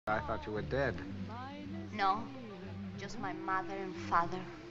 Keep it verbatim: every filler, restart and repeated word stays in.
I thought you were dead. No, just my mother and father.